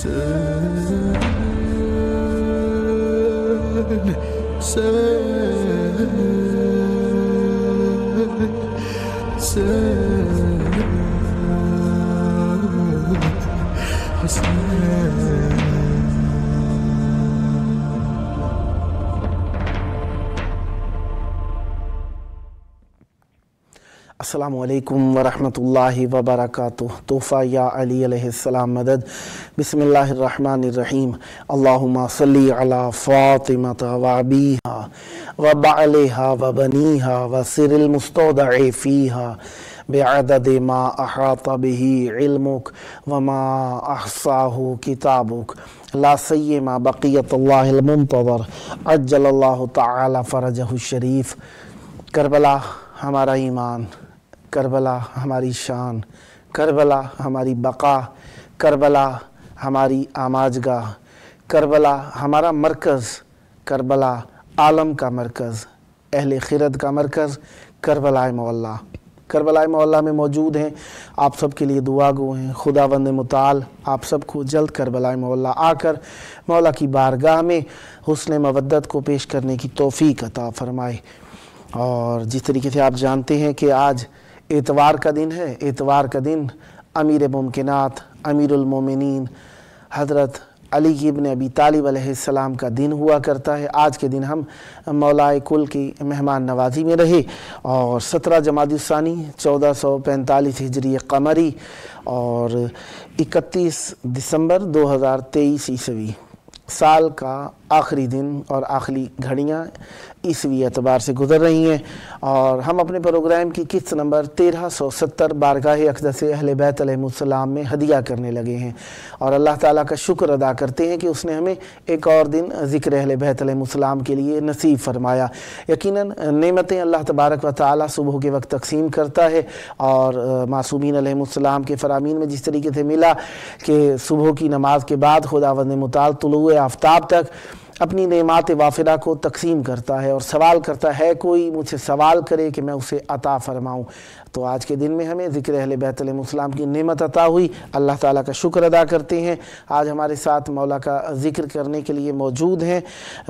अस्सलामु अलैकुम वरहमतुल्लाहि वबरकातुह। तोहफ़ा या अली अलैहिस्सलाम मदद। बिस्मिल्लाहिर्रहमानिर्रहीम। अल्लाहुम्मा सल्ली अला फ़ातिमता व अबीहा व बअलिहा व बनीहा व सिरिल मुस्तौदअ फ़ीहा बिअदद मा अहाता बिही इल्मुक व मा अहसाहु किताबुक ला सय्यमा बक़ियतुल्लाहिल मुंतज़र अज्जलल्लाहु तआला फ़रजहु शरीफ। करबला हमारा ईमान, करबला हमारी शान, करबला हमारी बका, करबला हमारी आमाजगाह, करबला हमारा मरकज़, करबला आलम का मरकज़, अहले खिरद का मरकज़, करबला मौला। करबला मौला में मौजूद हैं। आप सब के लिए दुआ गो हैं। खुदावंद मुताल आप सबको जल्द करबला मौला आकर मौला की बारगाह में हुस्न मवद्दत को पेश करने की तौफ़ीक अता फ़रमाए। और जिस तरीके से आप जानते हैं कि आज एतवार का दिन है, एतवार का दिन अमीर मुमकिनात अमीरुल मोमिनीन हज़रत अली इब्न अबी तालिब अलैहिस्सलाम का दिन हुआ करता है। आज के दिन हम मौलाए कुल की मेहमान नवाजी में रहे और 17 जमादुस्सानी 1445 हिजरी कमरी और 31 दिसंबर 2023 ईस्वी साल का आखिरी दिन और आखिरी घड़ियाँ ईस्वी एतबार से गुज़र रही हैं और हम अपने प्रोग्राम की किस्त नंबर 1370 बारगाह अक़दस अहले बैत अलैहिमुस्सलाम में हदिया करने लगे हैं और अल्लाह ताला का शुक्र अदा करते हैं कि उसने हमें एक और दिन ज़िक्र अहले बैत अलैहिमुस्सलाम के लिए नसीब फरमाया। यकीनन नेमतें अल्लाह तबारक व तआला सुबह के वक्त तकसीम करता है और मासूमीन अलैहिमुस्सलाम के फ़रामीन में जिस तरीके से मिला कि सुबह की नमाज के बाद खुदावंद मुताल तुलूए आफ्ताब तक अपनी नेमात वाफिरा को तकसीम करता है और सवाल करता है कोई मुझसे सवाल करे कि मैं उसे अता फ़रमाऊँ। तो आज के दिन में हमें ज़िक्र अहले बैत अलैहिमुस्सलाम की नेमत अता हुई, अल्लाह ताला का शुक्र अदा करते हैं। आज हमारे साथ मौला का ज़िक्र करने के लिए मौजूद हैं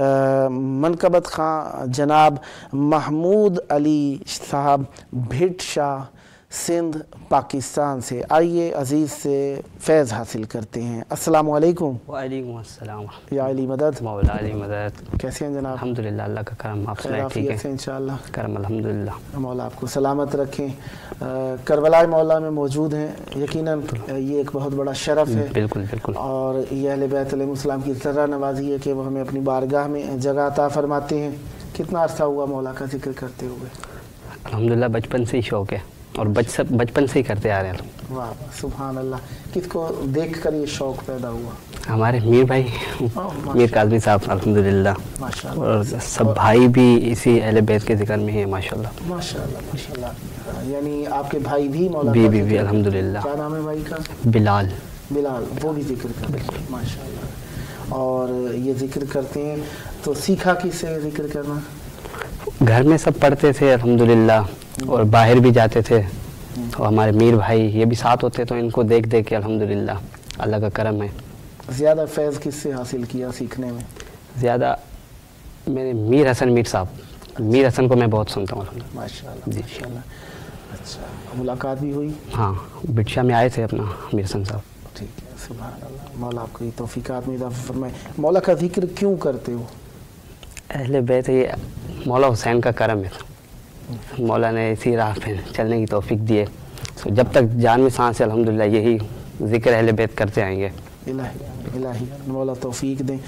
मनकबत खां जनाब महमूद अली साहब भिट शाह सिंध पाकिस्तान से। आइए अज़ीज़ से फैज़ हासिल करते हैं। अस्सलामु अलैकुम। वालेकुम अस्सलाम। या अली मदद। मौला अली मदद। कैसे हैं जनाब? अल्हम्दुलिल्लाह, अल्लाह का करम। आप सुनाए? ठीक है इंशाअल्लाह। करम अल्हम्दुलिल्लाह। मौला आपको सलामत रखें। करबला मौला में मौजूद हैं। यकीनन ये एक बहुत बड़ा शरफ़ है। बिल्कुल बिल्कुल। और ये अहले बैत अलैहिमुस्सलाम की ज़र्रा नवाज़ी है कि वो हमें अपनी बारगाह में जगह अता फरमाते हैं। कितना अर्सा हुआ मौला का जिक्र करते हुए? अल्हम्दुलिल्लाह, बचपन से ही शौक़ है और बचपन से ही करते आ रहे हैं। वाह सुभान अल्लाह। किसको देख कर ये शौक़ पैदा हुआ? हमारे मीर भाई मीर काज़मी साहब अल्हम्दुलिल्लाह, माशाअल्लाह। और सब भाई भी इसी अहले बैत के ज़िक्र में हैं माशाअल्लाह। माशाअल्लाह माशाअल्लाह। यानी आपके भाई भी मौला भी अल्हम्दुलिल्लाह। क्या नाम है भाई का? बिलाल। बिलाल, वो भी जिक्र करते हैं माशाअल्लाह। और ये जिक्र करते हैं तो सीखा किससे जिक्र करना? घर में सब पढ़ते थे अल्हम्दुलिल्लाह और बाहर भी जाते थे तो हमारे मीर भाई ये भी साथ होते तो इनको देख देख के अल्हम्दुलिल्लाह अल्लाह का करम है। ज़्यादा फैज़ किससे हासिल किया सीखने में? ज़्यादा मेरे मीर साहब, मीर हसन को मैं बहुत सुनता हूँ माशाअल्लाह जी। माशाअल्लाह। अच्छा, मुलाकात भी हुई? हाँ, बिटशा में आए थे अपना मीर हसन साहब। ठीक है, सुभान अल्लाह। मौला आपको ये तौफ़ीक़ात में इज़ाफ़ा फ़रमाए। मौला का जिक्र क्यों करते हो? अहले बैत ये मौला हुसैन का करम है। मौला ने इसी राह पे चलने की तौफीक दी है। तो जब तक जान में सांस है अल्हम्दुलिल्लाह यही ज़िक्र अहले बैत करते आएंगे। इलाही मौला तौफीक दें।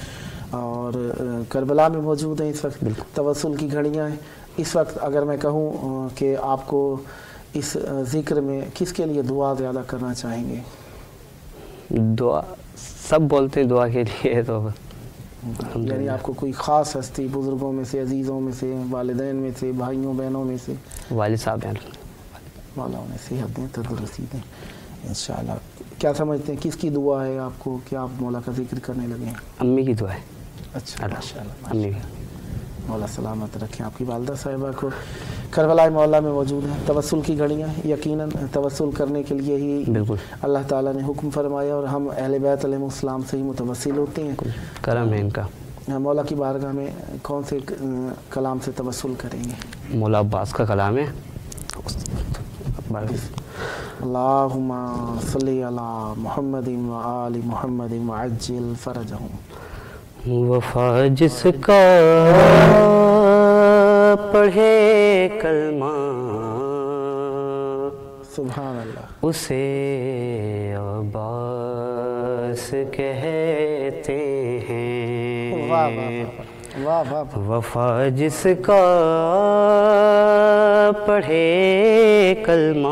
और करबला में मौजूद हैं इस वक्त, तवस्सुल की घड़ियाँ हैं इस वक्त। अगर मैं कहूँ कि आपको इस ज़िक्र में किसके लिए दुआ ज़्यादा करना चाहेंगे? दुआ सब बोलते हैं दुआ के लिए, तो यानी आपको कोई ख़ास हस्ती बुज़ुर्गों में से, अजीज़ों में से, वालिदैन में से, भाइयों बहनों में से? वालिद साहब हैं। मौला उन्हें सेहत दें, तंदुरुस्ती दें इंशाअल्लाह। क्या समझते हैं किसकी दुआ है आपको कि आप मौला का जिक्र करने लगे हैं? अम्मी की दुआ है। अच्छा माशाअल्लाह। अम्मी मौला सलामत रखें आपकी वालदा साहिबा को। کربلا مولا میں موجود ہیں. توسل کی گھڑیاں یقیناً توسل کرنے کے لیے ہی بالکل اللہ تعالیٰ نے حکم فرمایا اور ہم اہل بیت علیہ السلام سے ہی متوسل ہوتے ہیں. کرم ہے ان کا. مولا کی بارگاہ میں کون سے کلام سے توسل کریں گے؟ مولا عباس کا کلام ہے. اللہم صلی علی محمد و آل محمد وعجل فرجہم. وفا جس کا پڑھے کلمہ سبحان اللہ اسے عباس کہتے ہیں. واہ واہ واہ. وفا جس کا پڑھے کلمہ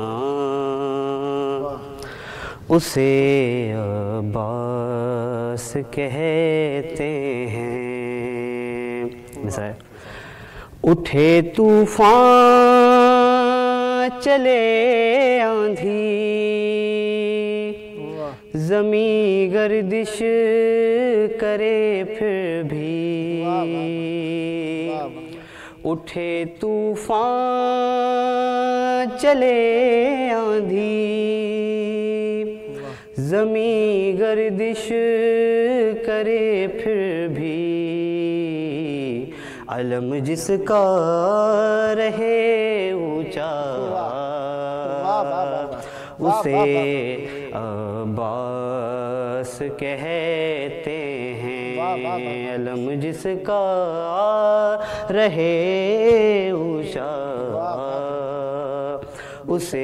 اسے عباس کہتے ہیں. مثال اٹھے طوفان چلے آندھی زمیں گردش کرے پھر بھی. اٹھے طوفان چلے آندھی زمیں گردش کرے پھر بھی. علم جس کا رہے اونچا اسے عباس کہتے ہیں. علم جس کا رہے اونچا اسے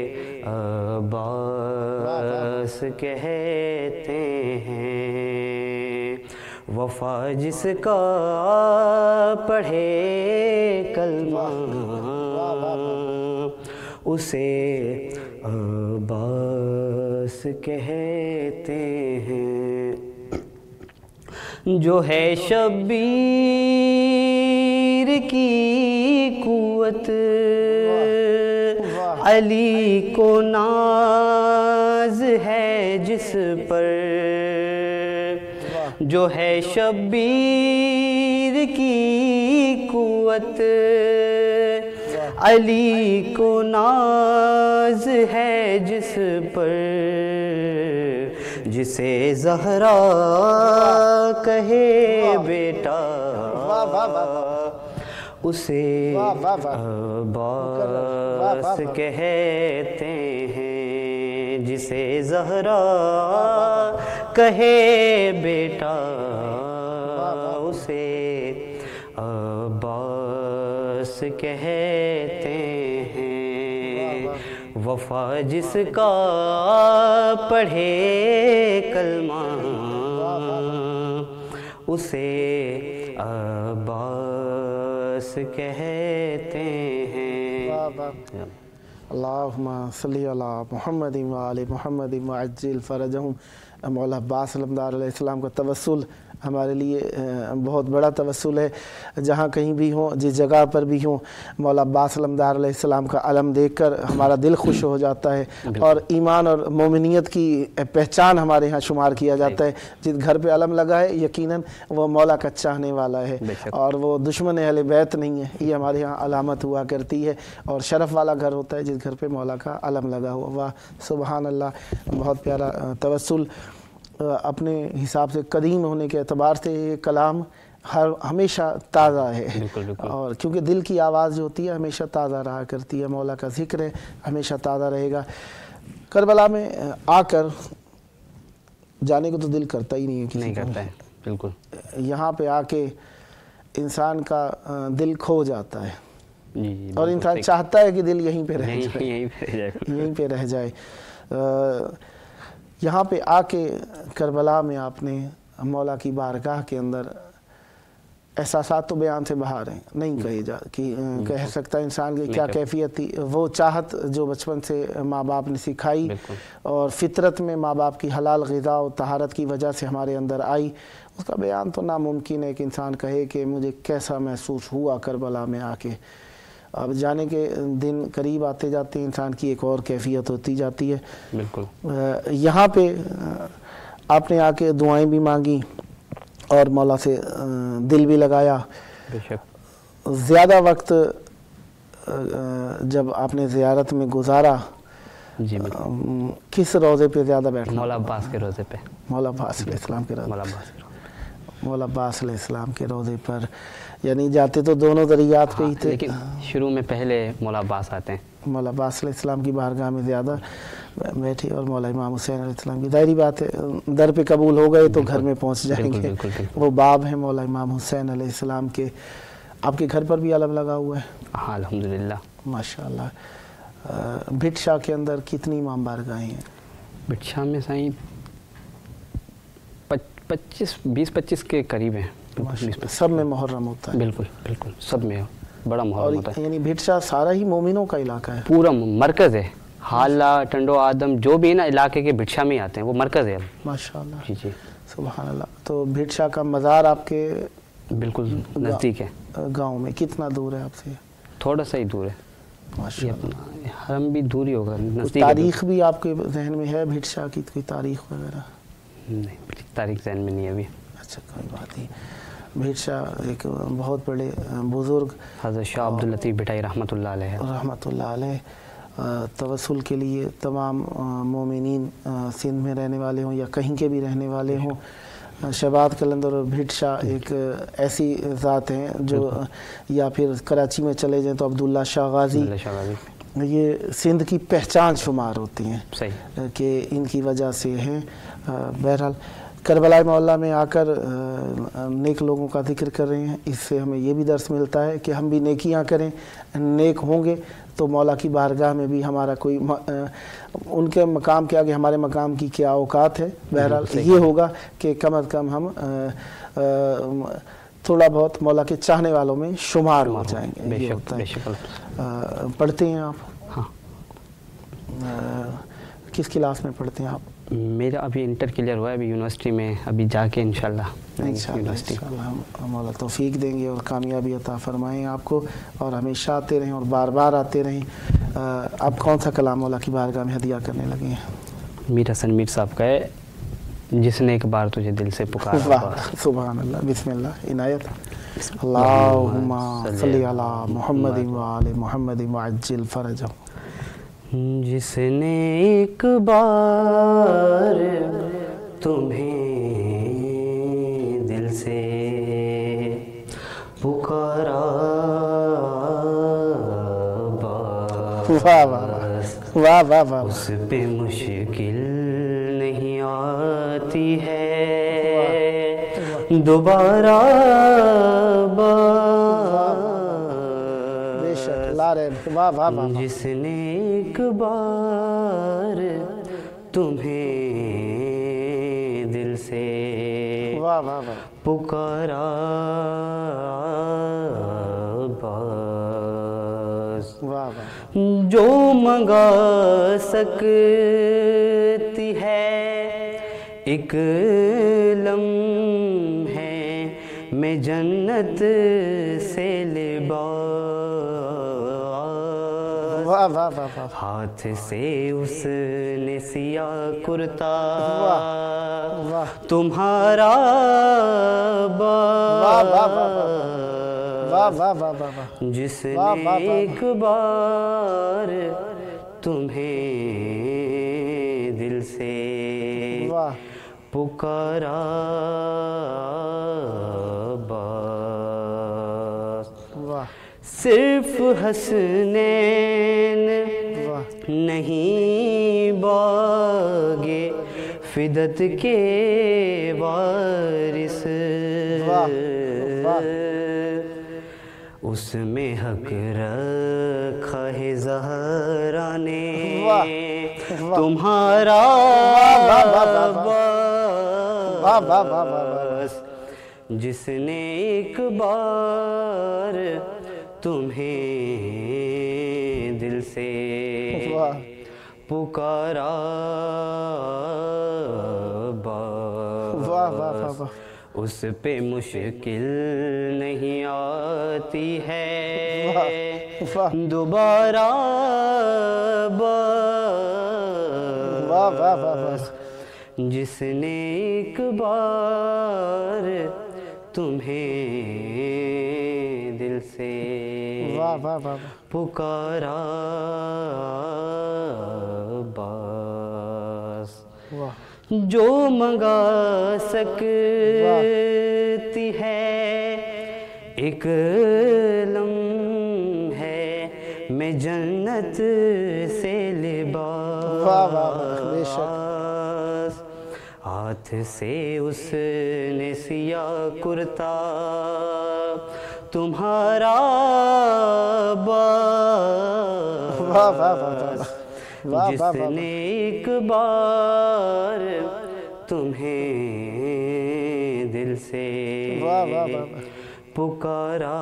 عباس کہتے ہیں. وفا جس کا پڑھے کلمہ اسے عباس کہتے ہیں. جو ہے شبیر کی قوت علی کو ناز ہے جس پر. جو ہے شبیر کی قوت علی کو ناز ہے جس پر. جسے زہرا کہے بیٹا اسے عباس کہتے ہیں. جسے زہرا کہے بیٹا اسے عباس کہتے ہیں. وفا جس کا پڑھے کلمہ اسے عباس کہتے ہیں. اللہم صلی علی محمد و آل محمد وعجل فرجہم. مولا عباس علمدار علیہ السلام کا توسل ہمارے لیے بہت بڑا توسل ہے. جہاں کہیں بھی ہوں جس جگہ پر بھی ہوں مولا عباس علمدار علیہ السلام کا علم دیکھ کر ہمارا دل خوش ہو جاتا ہے اور ایمان اور مومنیت کی پہچان ہمارے ہاں شمار کیا جاتا ہے. جس گھر پہ علم لگا ہے یقیناً وہ مولا کا چاہنے والا ہے اور وہ دشمن اہل بیت نہیں ہے. یہ ہمارے ہاں علامت ہوا کرتی ہے اور شرف والا گھر ہوتا ہے جس گھر پہ مولا کا علم لگا ہوا. واہ سبحان اللہ. بہت پیارا توسل. اپنے حساب سے قدیم ہونے کے اعتبار سے یہ کلام ہمیشہ تازہ ہے اور کیونکہ دل کی آواز جو ہوتی ہے ہمیشہ تازہ رہا کرتی ہے. مولا کا ذکر ہے ہمیشہ تازہ رہے گا. کربلا میں آ کر جانے کو تو دل کرتا ہی نہیں ہے نہیں کرتا ہے. بالکل یہاں پہ آ کے انسان کا دل کھو جاتا ہے اور انسان چاہتا ہے کہ دل یہیں پہ رہ جائے یہیں پہ رہ جائے. یہاں پہ آ کے کربلا میں آپ نے مولا کی بارگاہ کے اندر احساسات تو بیان سے باہر ہیں. نہیں کہہ سکتا انسان کی کیا کیفیت تھی. وہ چاہت جو بچپن سے ماں باپ نے سکھائی اور فطرت میں ماں باپ کی حلال غذا و طہارت کی وجہ سے ہمارے اندر آئی, اس کا بیان تو ناممکن ہے کہ انسان کہے کہ مجھے کیسا محسوس ہوا کربلا میں آ کے. اب جانے کے دن قریب آتے جاتے ہیں انسان کی ایک اور کیفیت ہوتی جاتی ہے. بالکل یہاں پہ آپ نے آ کے دعائیں بھی مانگی اور مولا سے دل بھی لگایا. بے شک زیادہ وقت جب آپ نے زیارت میں گزارا جی بالکل. کس روضے پہ زیادہ بیٹھنا؟ مولا عباس کے روزے پہ. مولا عباس علیہ السلام کے روضے. مولا عباس کے روزے. مولا عباس علیہ السلام کے روضے پر، یعنی جاتے تو دونوں ذریعات پہ ہی تھے، لیکن شروع میں پہلے مولا عباس آتے ہیں. مولا عباس علیہ السلام کی بارگاہ میں زیادہ بیٹھے، اور مولا امام حسین علیہ السلام کی ظاہری بات ہے در پہ قبول ہو گئے تو گھر میں پہنچ جائیں گے. وہ باب ہیں مولا امام حسین علیہ السلام کے. آپ کے گھر پر بھی علم لگا ہوا ہے؟ ہاں الحمدللہ. ماشاء اللہ. بھٹ شاہ کے اندر کتنی امام بارگاہیں ہیں؟ بھٹ شاہ میں سائیں 20-25 کے قریب ہیں. سب میں محرم ہوتا ہے؟ بالکل بالکل سب میں بڑا محرم ہوتا ہے. یعنی بھٹ شاہ سارا ہی مومنوں کا علاقہ ہے؟ پورا مرکز ہے. حالہ، ٹنڈو آدم جو بھی نا علاقے کے بھٹ شاہ میں آتے ہیں وہ مرکز ہے. ماشاء اللہ. جی جی سبحان اللہ. تو بھٹ شاہ کا مزار آپ کے بالکل نزدیک ہے. گاؤں میں کتنا دور ہے آپ سے؟ تھوڑا سا ہی دور ہے. ماشاء اللہ. حرم بھی دور ہی ہوگا، نزدیک. تاریخ بھی آپ کے ذہن میں ہے بھٹ شاہ کی کوئی تاریخ وغیرہ؟ نہیں تاریخ ذہن میں نہیں ہے ابھی. اچھا کوئی بات نہیں. بھٹ شاہ ایک بہت بڑے بزرگ حضرت شاہ عبداللطیف بھٹائی رحمۃ اللہ علیہ. رحمۃ اللہ علیہ. توسل کے لیے تمام مومنین سندھ میں رہنے والے ہوں یا کہیں کے بھی رہنے والے ہوں، شہباز قلندر اور بھٹ شاہ ایک ایسی ذات ہیں جو، یا پھر کراچی میں چلے جائیں تو عبداللہ شاہ غازی، یہ سندھ کی پہچان شمار ہوتی ہیں. صحیح. کہ ان کی وجہ سے ہیں. بہرحال کربلا معلیٰ میں آ کر نیک لوگوں کا ذکر کر رہے ہیں. اس سے ہمیں یہ بھی درس ملتا ہے کہ ہم بھی نیکیاں کریں. نیک ہوں گے تو مولا کی بارگاہ میں بھی ہمارا کوئی، ان کے مقام کے آگے ہمارے مقام کی کیا اوقات ہے. بہرحال یہ ہوگا کہ کم از کم ہم تھوڑا بہت مولا کے چاہنے والوں میں شمار ہو جائیں گے. یہ ہوتا ہے. پڑھتے ہیں آپ؟ ہاں. کس کلاس میں پڑھتے ہیں آپ؟ میرا ابھی انٹر کلیئر ہوا ہے، ابھی یونیورسٹی میں ابھی جا کے انشاءاللہ ہم مولا توفیق دیں گے اور کامیابی عطا فرمائیں آپ کو، اور ہمیشہ آتے رہیں اور بار بار آتے رہیں. آپ کون سا کلام مولا کی بارگاہ میں ہدیہ کرنے لگے ہیں؟ میر حسن میر صاحب کا ہے، جس نے ایک بار تجھے دل سے پکارا. سبحان اللہ. بسم اللہ. عنایت. اللہم صلی علی محمد وآل محمد وعجل فرجہ. جس نے ایک بار تمہیں دل سے پکارا، واہ واہ واہ واہ، اس پہ مشکل نہیں آتی ہے دوبارہ. جس نے ایک بار تمہیں دل سے پکارا، بس جو منگا سکتی ہے ایک لمحے میں جنت سے لباس، ہاتھ سے اس نے سیاہ کرتا تمہارا جس نے ایک بار تمہیں دل سے پکارا، صرف حسنین نہیں باغے فدت کے وارث، اس میں حق رکھا ہے زہرا نے تمہارا باس، جس نے ایک بار تمہیں دل سے پکارا، بس اس پہ مشکل نہیں آتی ہے دوبارہ، بس جس نے ایک بار تمہیں دل سے پکارا عباس، جو منگا سکتی ہے ایک لمحے میں جنت سے لباس، ہاتھ سے اس نے سیاہ کرتا تمہارا عباس، جس نے ایک بار تمہیں دل سے پکارا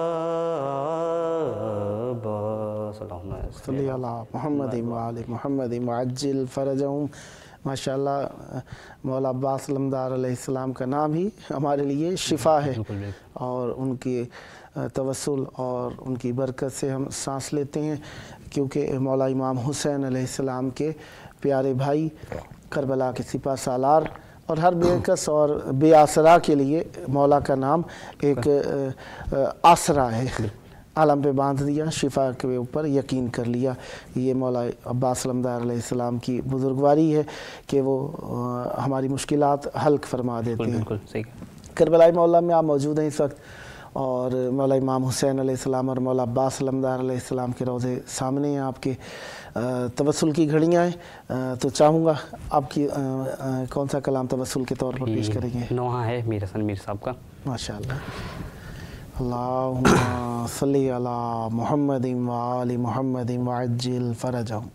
عباس۔ صلی اللہ محمد وآل محمد وعجل فرجہم۔ ماشاءاللہ مولا عباس علمدار علیہ السلام کا نام ہی ہمارے لیے شفا ہے، اور ان کے توسل اور ان کی برکت سے ہم سانس لیتے ہیں، کیونکہ مولا امام حسین علیہ السلام کے پیارے بھائی کربلا کے سپہ سالار، اور ہر بے کس اور بے آسرا کے لیے مولا کا نام ایک آسرا ہے۔ عالم پہ باندھ دیا، شفا کے اوپر یقین کر لیا۔ یہ مولا عباس علمدار علیہ السلام کی بزرگواری ہے کہ وہ ہماری مشکلات حل فرما دیتے ہیں۔ کربلائی مولا میں آپ موجود ہیں اس وقت، اور مولا امام حسین علیہ السلام اور مولا عباس علمدار علیہ السلام کے روضے سامنے ہیں، آپ کے توسل کی گھڑیاں ہیں۔ تو چاہوں گا آپ کی کون سا کلام توسل کے طور پر پیش کریں گے؟ نوحہ ہے میر حسن میر صاحب کا۔ ماشاءاللہ۔ اللہم صلی علی محمد وآل محمد وعجل فرجہم۔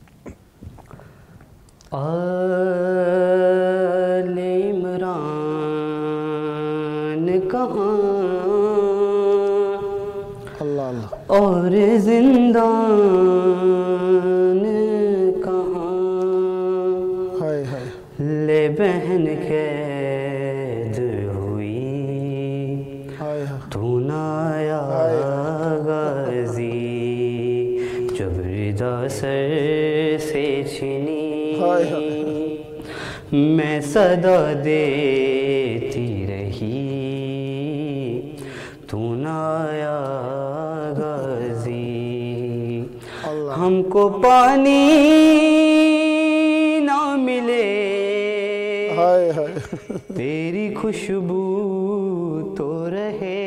آل عمران کہاں اور زندان کہاں، لے بہن قید ہوئی تو نہ آیا غازی، جب ردا سر سے چھنی میں صدا دیتی رہی تو نہ آیا غازی، ہم کو پانی نہ ملے تیری خوشبو تو رہے،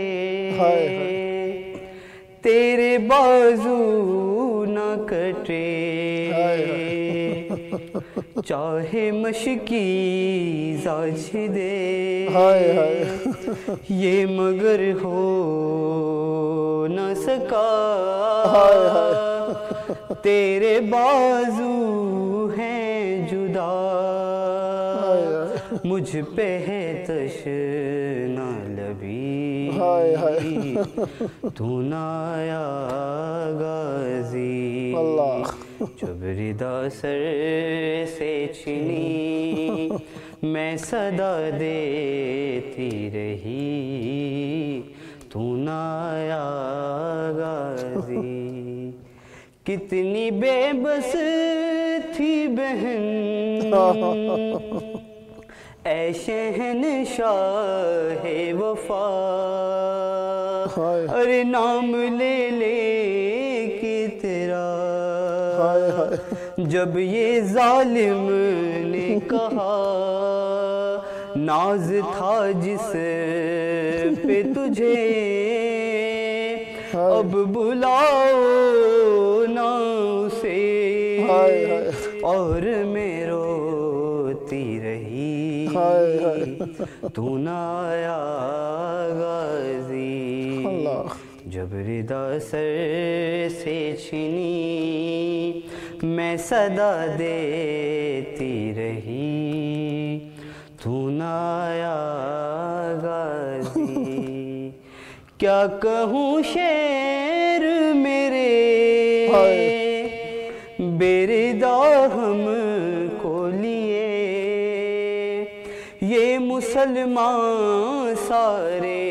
تیرے بازو نہ کٹے، چاہے مشکی زاج دے یہ مگر ہو نہ سکا، تیرے بازو ہیں جدا، مجھ پہ ہے تشنا لبی، تو نہ آیا غازی، جب ردا سر سے چھنی میں صدا دیتی رہی تو نہ آیا غازی، کتنی بے بس تھی بہن اے شہنشاہ وفا، ارے نام لے لے کہ تیرا جب یہ ظالم نے کہا، ناز تھا جس پہ تجھے اب بلاؤ نہ اسے، اور میں روتی رہی تو نہ آیا غازی، جب ردا سر سے چھنی میں صدا دیتی رہی تو نہ آیا غازی، کیا کہوں شعر میرے بے ردا ہم کو لیے، یہ مسلمان سارے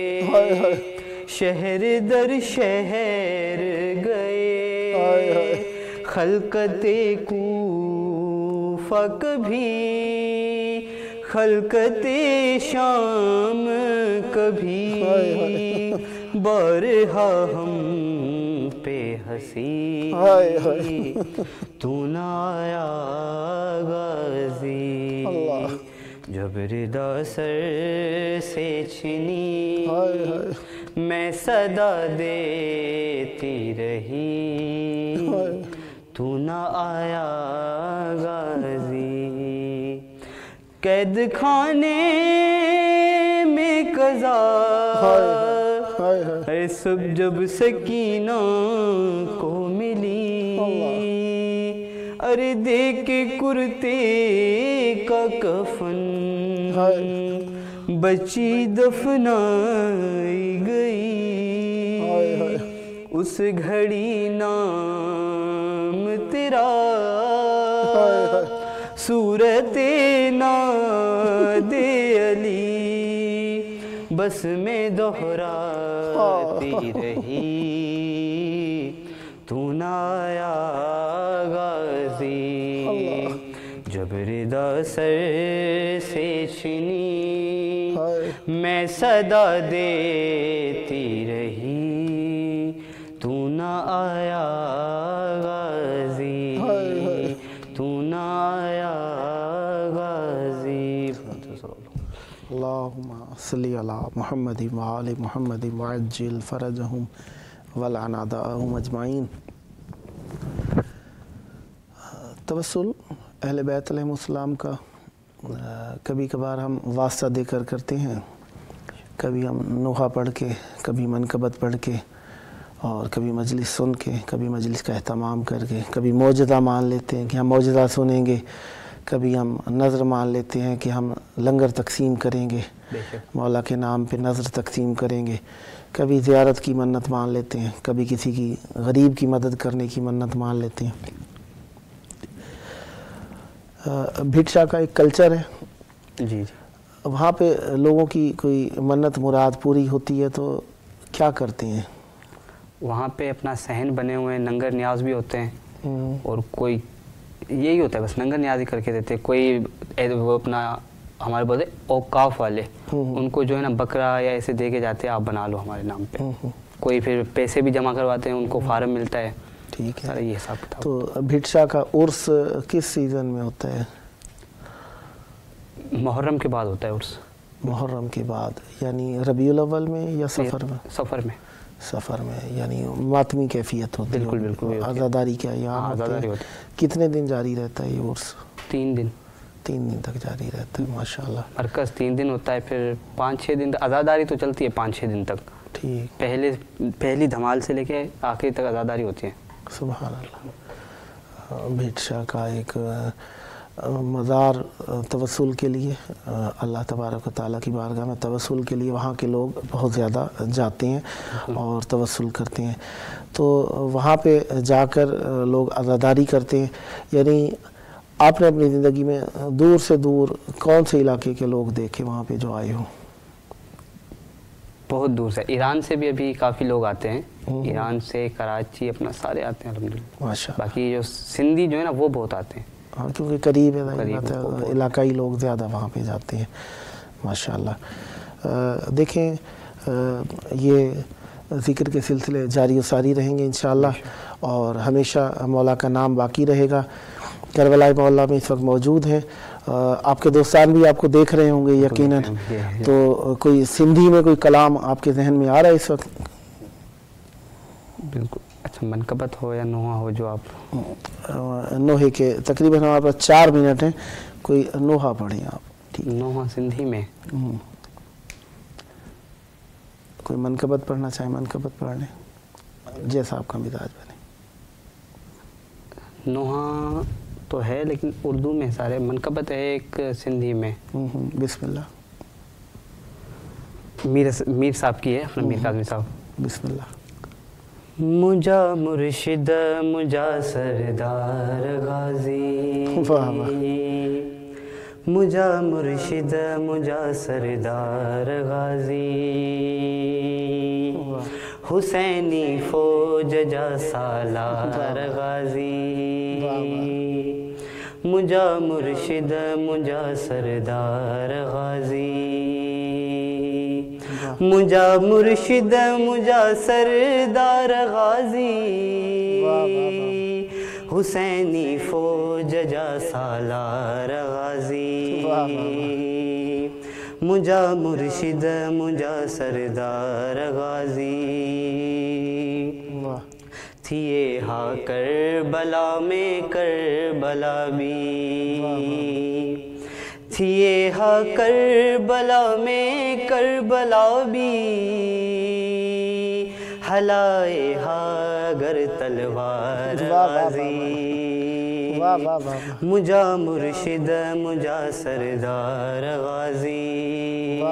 شہر در شہر گئے، خلقت کوفہ کبھی خلقت شام کبھی، بارہا ہم پہ ہنسی ہائے ہائے تو نہ آیا غازی اللہ جب ردا سر سے چھنی ہائے ہائے میں صدا دیتی رہی تو نہ آیا غازی قید خانے میں قضا ہائے ہائے ہے سب جب سکینہ کو ملی ارے دیکھ کے کرتے کا کفن بچی دفنائی گئی اس گھڑی نام تیرا صورت ناد علی بس میں دہراتی رہی تو نہ آیا غازی جب ردا سر سے چھنی میں صدا دیتی رہی تو نہ آیا غازی تو نہ آیا غازی اللہم صلی علی محمد وآل محمد وعجل فرجہم ولعن اعداءہم اجمعین۔ توسل اہل بیت علیہ السلام کا کبھی کبھار ہم واسطہ دے کر کرتے ہیں، کبھی ہم نوحہ پڑھ کے، کبھی منقبت پڑھ کے، اور کبھی مجلس سن کے، کبھی مجلس کا اہتمام کر کے، کبھی موجزہ مان لیتے ہیں کہ ہم موجزہ سنیں گے، کبھی ہم نظر مان لیتے ہیں کہ ہم لنگر تقسیم کریں گے، مولا کے نام پہ نظر تقسیم کریں گے، کبھی زیارت کی منت مان لیتے ہیں، کبھی کسی کی غریب کی مدد کرنے کی منت مان لیتے ہیں۔ بھٹشا کا ایک کلچر ہے، جی وہاں پہ لوگوں کی کوئی منت مراد پوری ہوتی ہے تو کیا کرتے ہیں؟ وہاں پہ اپنا صحن بنے ہوئے ہیں، ننگر نیاز بھی ہوتے ہیں، اور کوئی یہی ہوتا ہے بس ننگر نیاز ہی کر کے دیتے ہیں۔ کوئی وہ اپنا ہمارے بولتے اوقاف والے، ان کو جو ہے نا بکرا یا ایسے دے کے جاتے ہیں آپ بنا لو ہمارے نام پہ، کوئی پھر پیسے بھی جمع کرواتے ہیں، ان کو فارم ملتا ہے۔ ٹھیک ہے، سارا یہ حساب کتاب۔ تو بھٹشا کا عرس کس سیزن میں ہوتا ہے؟ محرم کے بعد ہوتا ہے عرس۔ محرم کے بعد یعنی ربیع الاول میں یا سفر میں؟ سفر میں، سفر میں، یعنی ماتمی کیفیت ہوتی ہے۔ بالکل بالکل، عزاداری کا ایام ہوتا ہے۔ کتنے دن جاری رہتا ہے یہ عرس؟ 3 دن، 3 دن تک جاری رہتا ہے، ماشاءاللہ۔ مرکز 3 دن ہوتا ہے، پھر 5-6 دن عزاداری تو چلتی ہے 5-6 دن تک۔ ٹھیک، پہلی دھمال سے لے کے آخری تک عزاداری ہوتی ہے۔ سبحان اللہ۔ بھٹشا کا ایک مزار توسل کے لیے، اللہ تبارک و تعالیٰ کی بارگاہ میں توسل کے لیے وہاں کے لوگ بہت زیادہ جاتے ہیں اور توسل کرتے ہیں، تو وہاں پہ جا کر لوگ عزاداری کرتے ہیں۔ یعنی آپ نے اپنی زندگی میں دور سے دور کون سے علاقے کے لوگ دیکھے وہاں پہ جو آئے ہوں؟ بہت دور سے، ایران سے بھی ابھی کافی لوگ آتے ہیں، ایران سے، کراچی، اپنا سارے آتے ہیں الحمدللہ۔ ماشاءاللہ۔ باقی جو سندھی جو ہے نا وہ بہت آتے ہیں، ہاں کیونکہ قریب ہے، علاقائی لوگ زیادہ وہاں پہ جاتے ہیں، ماشاءاللہ۔ دیکھیں یہ ذکر کے سلسلے جاری و ساری رہیں گے انشاءاللہ، اور ہمیشہ مولا کا نام باقی رہے گا۔ کربلا محلہ میں اس وقت موجود ہیں، آپ کے دوستان بھی آپ کو دیکھ رہے ہوں گے یقیناً، تو کوئی سندھی میں کوئی کلام آپ کے ذہن میں آ رہا ہے اس وقت؟ بالکل۔ اچھا، منقبت ہو یا نوحہ ہو جو آپ؟ نوحے کے تقریباً ہمارے پاس 4 منٹ ہیں، کوئی نوحہ پڑھیں آپ۔ نوحہ سندھی میں کوئی منقبت پڑھنا چاہے منقبت پڑھ لیں، جیسا آپ کا مزاج بنے۔ نوحہ تو ہے لیکن اردو میں سارے، منقبت ہے ایک سندھی میں۔ بسم اللہ۔ میر صاحب کی ہے، اپنا میر کاظمی صاحب۔ بسم اللہ۔ مجھا مرشد مجھا سردار غازی، مجھا مرشد مجھا سردار غازی، حسینی فوج جا سالار غازی، مجھا مرشد مجھا سردار غازی، مجھا مرشد مجھا سردار غازی حسینی فوج جا سالار غازی مجھا مرشد مجھا سردار غازی تھیے ہاں کربلا میں کربلا بھی تھیے ہاں کربلا میں کربلا بھی ہلائے ہاں گر تلوار غازی مجھا مرشد مجھا سردار غازی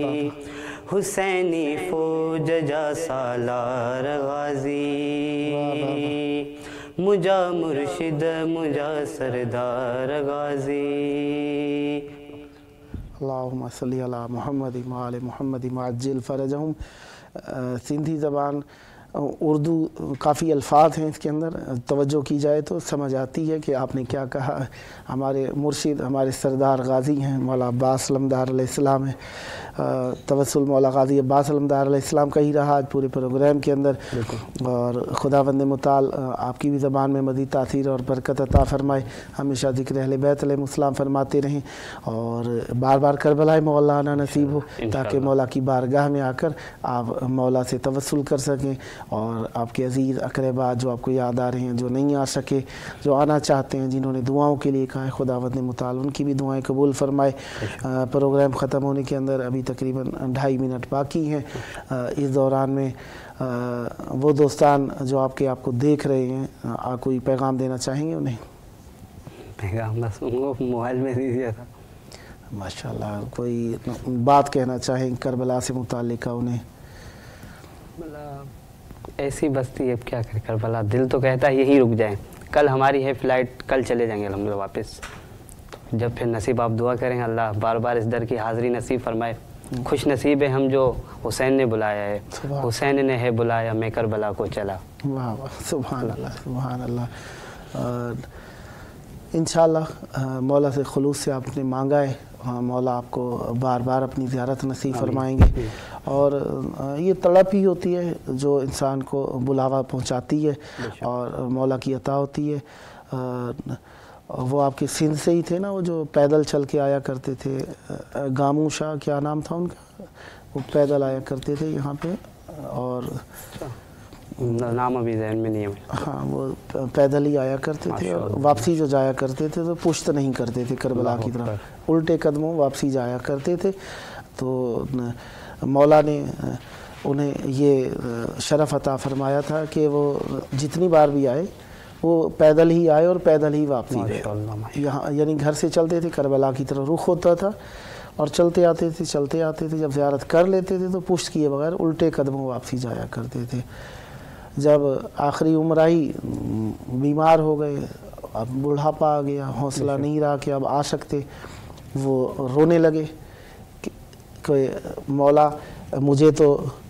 حسینی فوج جا سالار غازی مجھا مرشد مجھا سردار غازی اللہم صلی علی محمد وآل محمد وعجل فرجہم. سندھی زبان اردو کافی الفاظ ہیں اس کے اندر، توجہ کی جائے تو سمجھ آتی ہے کہ آپ نے کیا کہا. ہمارے مرشد ہمارے سردار غازی ہیں مولا عباس علمدار علیہ السلام ہیں. توسل مولا غازی عباس علمدار علیہ السلام کا ہی رہا آج پورے پروگرام کے اندر. اور خداوند متعال آپ کی بھی زبان میں مزید تاثیر اور برکت عطا فرمائے. ہمیشہ ذکر اہل بیت علیہ السلام فرماتے رہیں اور بار بار کربلا مولانا نصیب ہو تاکہ مولا کی بارگاہ میں آ کر آپ مولا سے توسل کر سکیں. اور آپ کے عزیز اقربا جو آپ کو یاد آ رہے ہیں، جو نہیں آ سکے، جو آنا چاہتے ہیں، جنہوں نے دعاؤں کے لیے کہا ہے، خداوند متعال ان کی بھی دعائیں قبول فرمائے. پروگرام ختم ہونے کے اندر ابھی تقریباً 2.5 منٹ باقی ہیں. اس دوران میں وہ دوستان جو آپ کو دیکھ رہے ہیں، کوئی پیغام دینا چاہیں گے انہیں؟ پیغام بس ان کو موبائل میں دے دیا تھا. ماشاءاللہ کوئی بات کہنا چاہیں کربلا سے متعلقہ انہیں؟ ایسی بستی ہے، کیا کرے کربلا، دل تو کہتا ہے یہی رک جائیں. کل ہماری ہے فلائٹ، کل چلے جائیں گے الحمدللہ واپس. جب پھر نصیب آپ دعا کریں اللہ بار بار اس در کی حاضری نصیب فرمائے. خوش نصیب ہے ہم جو حسین نے بلایا ہے، حسین نے ہے بلایا میں کربلا کو چلا. واہ واہ، سبحان اللہ سبحان اللہ. انشاءاللہ مولا سے خلوص سے آپ نے مانگا ہے، مولا آپ کو بار بار اپنی زیارت نصیب فرمائیں گے. اور یہ تڑپ ہی ہوتی ہے جو انسان کو بلاوا پہنچاتی ہے اور مولا کی عطا ہوتی ہے. وہ آپ کے سندھ سے ہی تھے نا، وہ جو پیدل چل کے آیا کرتے تھے، گامو شاہ کیا نام تھا ان کا، وہ پیدل آیا کرتے تھے یہاں پہ، اور نام ابھی ذہن میں نہیں ہے. ہاں وہ پیدل ہی آیا کرتے تھے اور واپسی جو جایا کرتے تھے تو پشت نہیں کرتے تھے کربلا کی طرف، الٹے قدموں واپسی جایا کرتے تھے. تو مولا نے انہیں یہ شرف عطا فرمایا تھا کہ وہ جتنی بار بھی آئے وہ پیدل ہی آئے اور پیدل ہی واپسی گئے. یہاں یعنی گھر سے چلتے تھے، کربلا کی طرف رخ ہوتا تھا اور چلتے آتے تھے. جب زیارت کر لیتے تھے تو پشت کیے بغیر الٹے قدموں واپسی جایا کرتے تھے. جب آخری عمر آئی، بیمار ہو گئے، اب بڑھاپا آ گیا، حوصلہ نہیں رہا کہ اب آ سکتے، وہ رونے لگے کہ مولا مجھے تو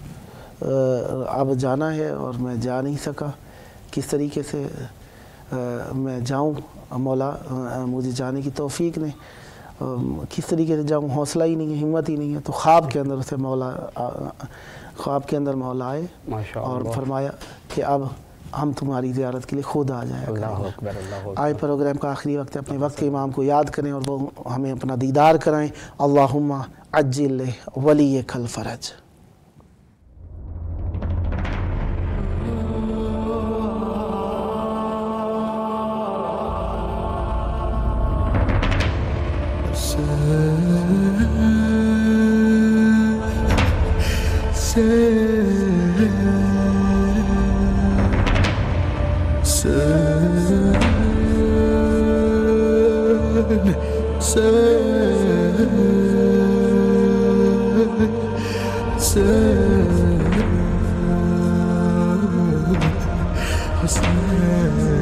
اب جانا ہے اور میں جا نہیں سکا، کس طریقے سے میں جاؤں، مولا مجھے جانے کی توفیق نے، کس طریقے سے جاؤں، حوصلہ ہی نہیں ہے، ہمت ہی نہیں ہے. تو خواب کے اندر مولا آئے اور فرمایا کہ اب ہم تمہاری زیارت کے لیے خود آ جائیں. آئے پروگرام کا آخری وقت ہے، اپنے وقت کے امام کو یاد کریں اور وہ ہمیں اپنا دیدار کرائیں. اللہم عجل ولیک الفرج. Hussein